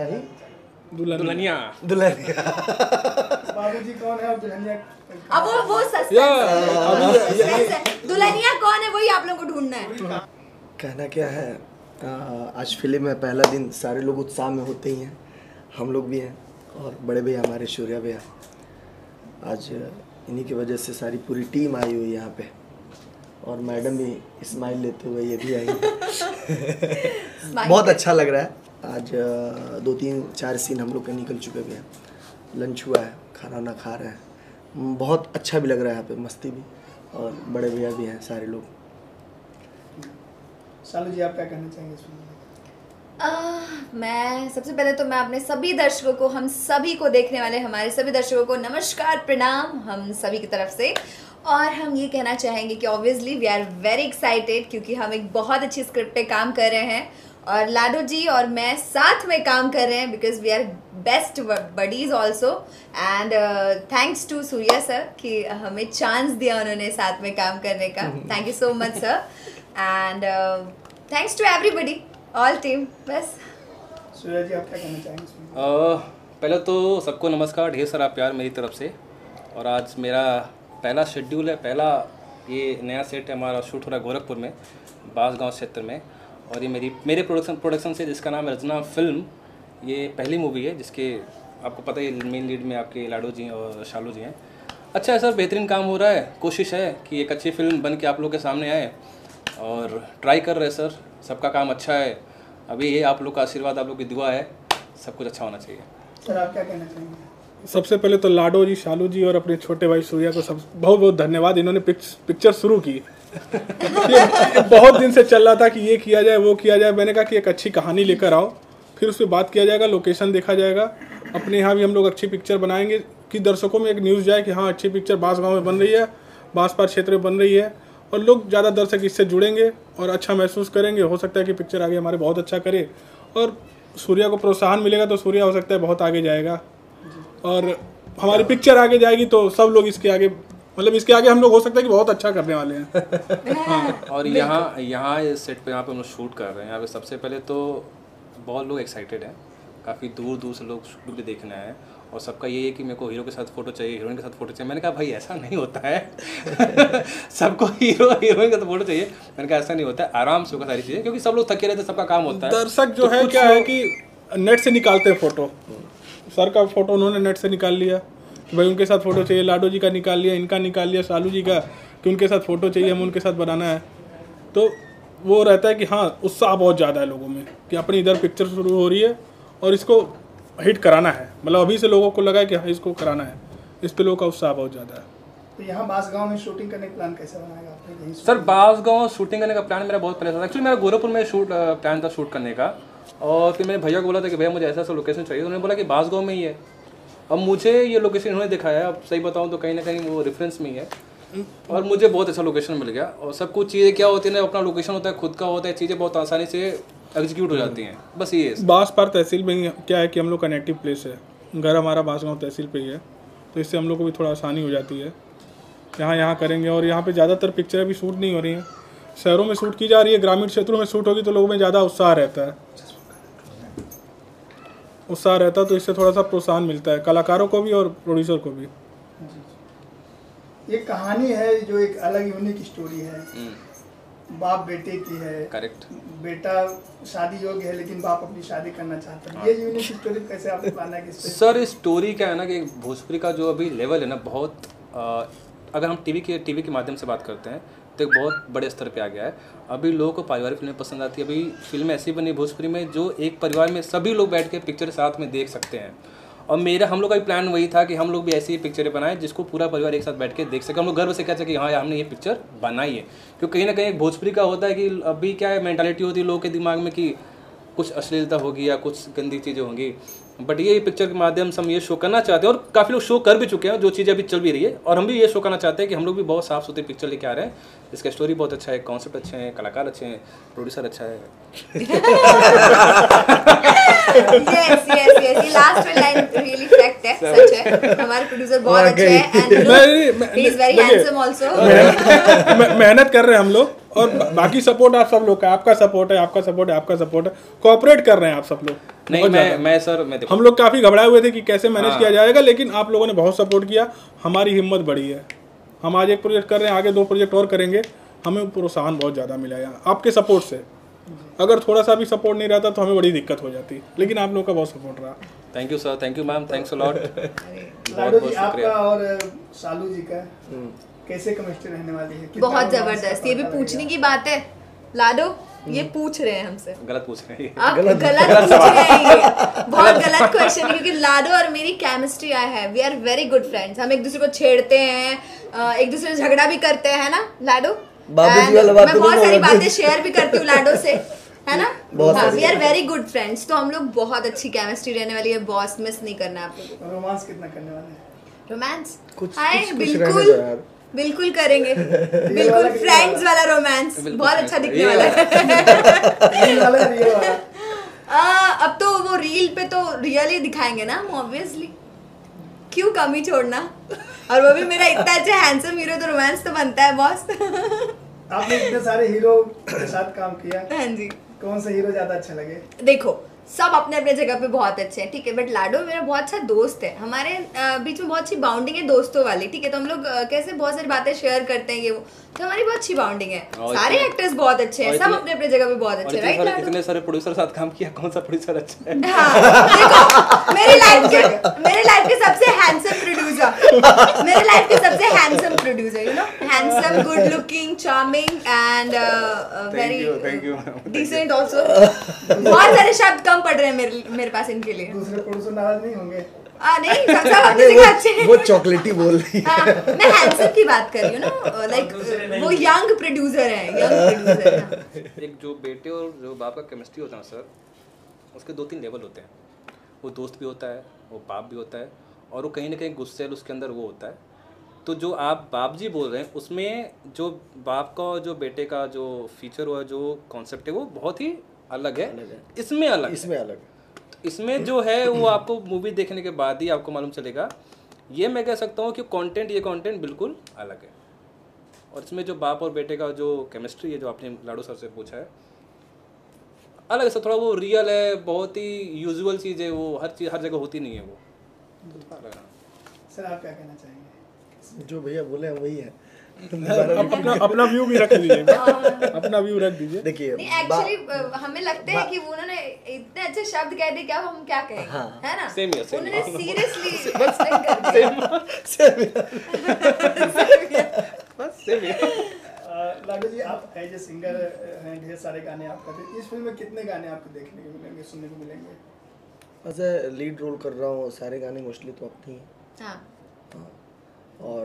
शाही दुल्हनिया दुल्हनिया। बाबूजी कौन है और दुल्हनिया? अब वो सस्पेंस है। दुल्हनिया कौन है वही आप लोगों को ढूंढना है। कहना क्या है, आज फिल्म में पहला दिन, सारे लोग उत्साह में होते ही हैं, हम लोग भी हैं और बड़े भैया हमारे सूर्या भैया, आज इन्हीं की वजह से सारी पूरी टीम आई हुई है यहाँ पे, और मैडम भी स्माइल लेते हुए ये भी आई बहुत अच्छा लग रहा है। आज 2 3 4 सीन हम लोग के निकल चुके भी हैं, लंच हुआ है, खाना वाना खा रहे हैं, बहुत अच्छा भी लग रहा है यहाँ पे, मस्ती भी, और बड़े भैया भी हैं सारे लोग। शालू जी आप क्या कहना चाहेंगे इस फिल्म में? मैं सबसे पहले तो मैं अपने सभी दर्शकों को, हम सभी को देखने वाले हमारे सभी दर्शकों को नमस्कार प्रणाम हम सभी की तरफ से। और हम ये कहना चाहेंगे कि obviously we are very excited, क्योंकि हम एक बहुत अच्छी स्क्रिप्ट पे काम कर रहे हैं और लाडो जी और मैं साथ में काम कर रहे हैं, because we are best buddies also. And thanks to Surya sir कि हमें चांस दिया उन्होंने साथ में काम करने का। Thank you so much sir, and thanks to everybody, all team. बस सूर्या जी आप क्या कहना चाहेंगे इस फिल्म में? पहले तो सबको नमस्कार, ढेर सारा प्यार मेरी तरफ से। और आज मेरा पहला शेड्यूल है, पहला ये नया सेट है हमारा, शूट हो रहा है गोरखपुर में, बांसगांव क्षेत्र में। और ये मेरे प्रोडक्शन से, जिसका नाम है रचना फिल्म, ये पहली मूवी है जिसके आपको पता है मेन लीड में आपके लाडो जी और शालू जी हैं। अच्छा है सर, बेहतरीन काम हो रहा है, कोशिश है कि एक अच्छी फिल्म बन के आप लोग के सामने आए और ट्राई कर रहे हैं सर, सबका काम अच्छा है। अभी ये आप लोग का आशीर्वाद, आप लोग की दुआ है, सब कुछ अच्छा होना चाहिए। सर आप क्या कहना चाहेंगे? सबसे पहले तो लाडो जी, शालू जी और अपने छोटे भाई सूर्या को सब बहुत बहुत धन्यवाद। इन्होंने पिक्चर शुरू की ये बहुत दिन से चल रहा था कि ये किया जाए वो किया जाए। मैंने कहा कि एक अच्छी कहानी लेकर आओ, फिर उस पर बात किया जाएगा, लोकेशन देखा जाएगा। अपने यहाँ भी हम लोग अच्छी पिक्चर बनाएंगे कि दर्शकों में एक न्यूज़ जाए कि हाँ अच्छी पिक्चर बांसगांव में बन रही है, बांसपार क्षेत्र में बन रही है, और लोग ज़्यादा दर्शक इससे जुड़ेंगे और अच्छा महसूस करेंगे। हो सकता है कि पिक्चर आगे हमारे बहुत अच्छा करे, और सूर्या को प्रोत्साहन मिलेगा तो सूर्या हो सकता है बहुत आगे जाएगा, और हमारी पिक्चर आगे जाएगी तो सब लोग इसके आगे, मतलब इसके आगे हम लोग हो सकता है कि बहुत अच्छा करने वाले हैं। हाँ। और यहाँ इस सेट पे यहाँ पे हम लोग शूट कर रहे हैं। यहाँ पे सबसे पहले तो बहुत लोग एक्साइटेड हैं, काफ़ी दूर दूर से लोग शूट भी देखने आए हैं, और सबका ये है कि मेरे को हीरो के साथ फ़ोटो चाहिए, हीरोइन के साथ फ़ोटो चाहिए। मैंने कहा भाई ऐसा नहीं होता है सबको हीरो हीरोइन का तो फ़ोटो चाहिए। मैंने कहा ऐसा नहीं होता है, आराम से होगा सारी चीज़ें, क्योंकि सब लोग थके रहते हैं, सबका काम होता है। दर्शक जो है क्या है कि नेट से निकालते हैं फ़ोटो, सर का फ़ोटो उन्होंने नेट से निकाल लिया कि भाई उनके साथ फ़ोटो चाहिए, लाडो जी का निकाल लिया, इनका निकाल लिया, शालू जी का कि उनके साथ फ़ोटो चाहिए, हमें उनके साथ बनाना है। तो वो रहता है कि हाँ उत्साह बहुत ज़्यादा है लोगों में कि अपनी इधर पिक्चर शुरू हो रही है और इसको हिट कराना है। मतलब अभी से लोगों को लगा है कि हाँ इसको कराना है, इस पे लोगों का उत्साह बहुत ज़्यादा है। तो यहाँ बांसगांव में शूटिंग करने का प्लान कैसे बनाएगा आपने? सर बांसगांव शूटिंग करने का प्लान मेरा बहुत पहले था। एक्चुअली मेरा गोरखपुर में प्लान था शूट करने का, और फिर मैंने भैया को बोला था कि भैया मुझे ऐसा लोकेशन चाहिए, तो उन्होंने बोला कि बांसगांव में ही है। अब मुझे ये लोकेशन इन्होंने दिखाया, अब सही बताऊं तो कहीं ना कहीं वो रेफरेंस में ही है, और मुझे बहुत अच्छा लोकेशन मिल गया। और सब कुछ चीज़ें क्या होती है ना, अपना लोकेशन होता है, खुद का होता है, चीज़ें बहुत आसानी से एग्जीक्यूट हो जाती हैं। बस ये है। बांसपार तहसील में ही क्या है कि हम लोग का नेटिव प्लेस है, घर हमारा बांसगांव तहसील पे ही है, तो इससे हम लोग को भी थोड़ा आसानी हो जाती है। यहाँ करेंगे, और यहाँ पे ज़्यादातर पिक्चरें भी शूट नहीं हो रही हैं, शहरों में शूट की जा रही है, ग्रामीण क्षेत्रों में शूट होगी तो लोगों में ज़्यादा उत्साह रहता है, तो इससे थोड़ा सा प्रोत्साहन मिलता है कलाकारों को भी और प्रोड्यूसर को भी। ये कहानी है जो एक अलग यूनिक स्टोरी है, बाप बेटे की है। करेक्ट। बेटा शादी योग्य है लेकिन बाप अपनी शादी करना चाहता है। ये यूनिक स्टोरी कैसे आपने प्लान है? सर स्टोरी क्या है ना कि भोजपुरी का जो अभी लेवल है ना, बहुत अगर हम टीवी के माध्यम से बात करते हैं तो एक बहुत बड़े स्तर पे आ गया है। अभी लोगों को पारिवारिक फिल्में पसंद आती है। अभी फिल्में ऐसी बनी भोजपुरी में जो एक परिवार में सभी लोग बैठ के पिक्चर साथ में देख सकते हैं, और हम लोग का भी प्लान वही था कि हम लोग भी ऐसी पिक्चरें बनाएं जिसको पूरा परिवार एक साथ बैठ के देख सके। हम लोग गर्व से कह सके कि हाँ यार हमने ये पिक्चर बनाई है। क्योंकि कहीं ना कहीं एक भोजपुरी का होता है कि अभी क्या है, मेंटालिटी होती है लोगों के दिमाग में कि कुछ अश्लीलता होगी या कुछ गंदी चीज़ें होंगी, बट ये पिक्चर के माध्यम से हम ये शो करना चाहते हैं, और काफ़ी लोग शो कर भी चुके हैं, जो चीज़ें अभी चल भी रही है, और हम भी ये शो करना चाहते हैं कि हम लोग भी बहुत साफ सुथरी पिक्चर लेके आ रहे हैं। इसका स्टोरी बहुत अच्छा है, कॉन्सेप्ट अच्छे हैं, कलाकार अच्छे हैं, प्रोड्यूसर अच्छा है। yes, ये लास्ट लाइन रियली फैक्ट है, सच है। हमारे प्रोड्यूसर बहुत अच्छे हैं and he is very handsome also. मेहनत कर रहे हैं हम लोग, और बाकी सपोर्ट आप सब लोग का, आपका सपोर्ट है, आपका सपोर्ट है, आपका सपोर्ट है, कोऑपरेट कर रहे हैं आप सब लोग। नहीं मैं सर मैं हम लोग काफी घबराए हुए थे कि कैसे मैनेज किया जाएगा, लेकिन आप लोगों ने बहुत सपोर्ट किया, हमारी हिम्मत बढ़ी है। हम आज एक प्रोजेक्ट कर रहे हैं, आगे 2 प्रोजेक्ट और करेंगे, हमें प्रोत्साहन बहुत ज़्यादा मिला है आपके सपोर्ट से। अगर थोड़ा सा भी सपोर्ट नहीं रहता तो हमें बड़ी दिक्कत हो जाती, लेकिन आप लोगों का बहुत सपोर्ट रहा। Thank you sir, thank you ma'am, thanks a lot. Lado ji आपका और शालू जी का कैसे केमिस्ट्री रहने वाली है? बहुत जबरदस्त। ये भी पूछने की बात है लाडो, ये पूछ रहे हैं हमसे, गलत पूछ रहे हैं आप गलत पूछ रहे हैं, ये बहुत गलत क्वेश्चन है, क्योंकि लाडो और मेरी केमिस्ट्री आई है, we are very good friends. हम एक दूसरे को छेड़ते हैं, एक दूसरे से झगड़ा भी करते हैं, है ना लाडो? मैं बहुत सारी बातें शेयर भी करती हूँ लाडो से, है ना? We are very good friends, तो हम लोग बहुत अच्छी केमिस्ट्री रहने वाली है बॉस, मिस नहीं करना आप लोगों को। रोमांस कितना करने वाले हैं? रोमांस कुछ बिल्कुल बिल्कुल करेंगे, बिल्कुल फ्रेंड्स वाला रोमांस बहुत अच्छा दिखने वाला है। अब तो वो रील पे तो रियल ही दिखाएंगे ना हम, ऑब्वियसली, क्यों कमी छोड़ना। और वो भी मेरा इतना अच्छा हैंडसम हीरो, तो रोमांस तो बनता है बॉस। आपने इतने सारे हीरो के साथ काम किया, हाँ जी, कौन सा हीरो ज्यादा अच्छा लगे? देखो सब अपने अपने जगह पे बहुत अच्छे हैं, ठीक है, बट लाडो मेरा बहुत अच्छा दोस्त है, हमारे बीच में बहुत अच्छी बाउंडिंग है दोस्तों वाली, ठीक है, तो हम लोग कैसे बहुत सारी बातें शेयर करते हैं, ये वो, तो हमारी बहुत अच्छी बाउंडिंग है। सारे एक्टर्स बहुत अच्छे हैं, सब अपने अपने जगह पे बहुत अच्छे हैं, राइट? इतने सारे प्रोड्यूसर साथ काम किया, कौन सा प्रोड्यूसर अच्छा है? देखो मेरे लाइफ के सबसे handsome producer, you know, handsome, good looking, charming and very decent also. बहुत सारे शब्द कम पड़ रहे हैं मेरे पास इनके लिए। दूसरे प्रोड्यूसर नाराज नहीं होंगे? नहीं, सब अपनी जगह अच्छे हैं। वो चॉकलेटी बोल रही है। मैं हैंडसम की बात कर रही हूँ ना, लाइक वो यंग प्रोड्यूसर है। एक जो बेटे और जो बाप का केमिस्ट्री होता है सर, उसके 2-3 लेवल होते हैं। वो दोस्त भी होता है, वो बाप भी होता है, और वो कहीं ना कहीं गुस्से उसके अंदर वो होता है। तो जो आप बाप जी बोल रहे हैं, उसमें जो बाप का और जो बेटे का जो फीचर हुआ, जो कॉन्सेप्ट है, वो बहुत ही अलग है। इसमें अलग इसमें जो है वो आपको मूवी देखने के बाद ही आपको मालूम चलेगा। ये मैं कह सकता हूँ कि ये कंटेंट बिल्कुल अलग है। और इसमें जो बाप और बेटे का जो केमिस्ट्री है, जो आपने लाडो सर से पूछा है, अलग है, थोड़ा वो रियल है, बहुत ही यूजुअल चीज़ है, वो हर जगह होती नहीं है वो। सर आप क्या कहना चाहेंगे? जो भैया बोले हैं वही है। अपना व्यू भी रख दीजिए, अपना व्यू रख दीजिए। देखिए एक्चुअली हमें लगता है कि उन्होंने इतने अच्छे शब्द कह दिए, क्या हम क्या कहें, है ना? उन्होंने सीरियसली एक्सप्लेन कर दिया। लाडो जी आप एज ए सिंगर हैं, ढेर सारे गाने आप करते हैं, इस फिल्म में कितने गाने आपको देखने को मिलेंगे, सुनने को मिलेंगे? वैसे लीड रोल कर रहा हूँ, सारे गाने मोस्टली तो अपने ही हैं। और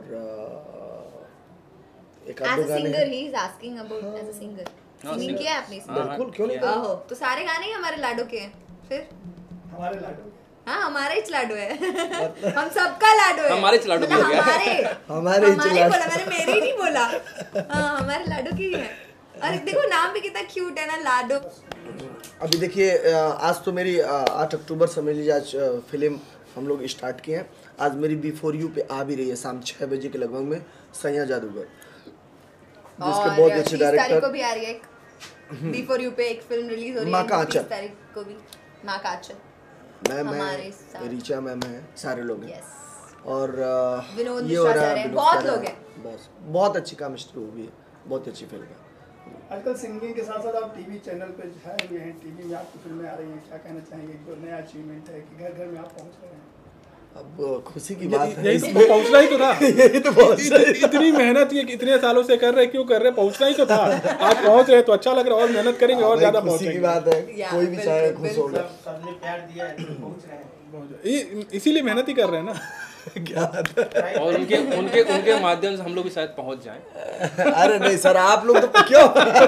एक आध गाने singer he is asking about as a singer, singing किया है आपने इसमें? बिल्कुल, क्यों नहीं? ओहो, तो सारे गाने ही हमारे लाडो के हैं फिर? हमारे लाडो? हाँ, हमारा ही लाडो है। हम सबका लाडो है, हमारे लाडो भी हो गया। हमारे बोला मैंने, मेरे ही नहीं बोला। हाँ, हमारे लाडो की है। और देखो नाम भी कितना क्यूट है ना, लाडो। अभी देखिए आज तो मेरी 8 अक्टूबर समझ लीजिए, आज फिल्म हम लोग स्टार्ट किए हैं। आज मेरी बिफोर यू पे आ भी रही है शाम 6 बजे के लगभग में, सैया जादूगर, जिसके बहुत अच्छे डायरेक्टर को भी आ रही है एक बिफोर यू पे, एक फिल्म रिलीज हो रही है 30 तारीख को भी, माँ का आंचल। मैं रीचा मैम है, सारे लोग हैं। और विनोद ये हो रहा है, बहुत लोग हैं, बस बहुत अच्छी केमिस्ट्री हुई है, बहुत अच्छी फिल्म है। आजकल सिंगिंग के साथ साथ आप टीवी चैनल पे छाए हुए हैं, टीवी में आपकी फिल्में आ रही हैं, क्या कहना चाहेंगे? जो नया अचीवमेंट है कि घर घर में आप पहुंच रहे हैं, अब खुशी की बात है। यही तो पहुंचना ही तो था। यही तो इतनी मेहनत ये इतने सालों से कर रहे, क्यों कर रहे? पहुंचना ही तो था। आप पहुंच रहे तो अच्छा लग रहा है, और मेहनत करेंगे और ज्यादा खुशी की बात है, कोई भी चाहे खुश होगा। सबने प्यार दिया है, पहुंच रहे हैं, इसीलिए मेहनत ही कर रहे हैं ना। और उनके माध्यम से हम लोग भी शायद पहुंच जाएं। अरे नहीं सर, आप लोग तो क्यों?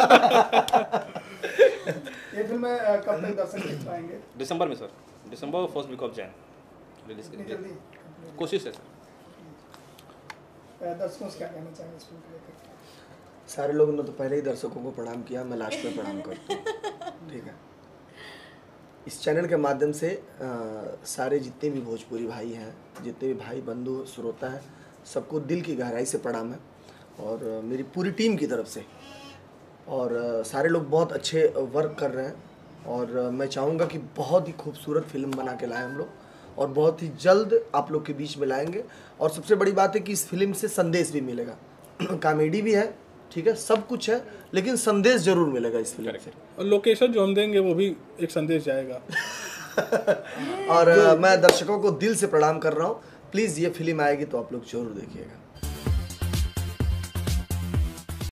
ये फिल्म कब तक दर्शक देख पाएंगे? दिसंबर में सर, दिसंबर first week of Jan release करेंगे, कोशिश है सर। दर्शकों से क्या कहना चाहेंगे इस फिल्म को लेकर? सारे लोगों ने तो पहले ही दर्शकों को प्रणाम किया, मैं लास्ट में प्रणाम करता हूँ, ठीक है? इस चैनल के माध्यम से सारे जितने भी भोजपुरी भाई हैं, जितने भी भाई बंधु श्रोता हैं, सबको दिल की गहराई से प्रणाम है और मेरी पूरी टीम की तरफ से। और सारे लोग बहुत अच्छे वर्क कर रहे हैं और मैं चाहूँगा कि बहुत ही खूबसूरत फिल्म बना के लाएं हम लोग और बहुत ही जल्द आप लोग के बीच में लाएंगे। और सबसे बड़ी बात है कि इस फिल्म से संदेश भी मिलेगा। कॉमेडी भी है, ठीक है, सब कुछ है, लेकिन संदेश जरूर मिलेगा इस फिल्म से। और लोकेशन जो हम देंगे वो भी एक संदेश जाएगा। और मैं दर्शकों को दिल से प्रणाम कर रहा हूँ। प्लीज़ ये फिल्म आएगी तो आप लोग जरूर देखिएगा।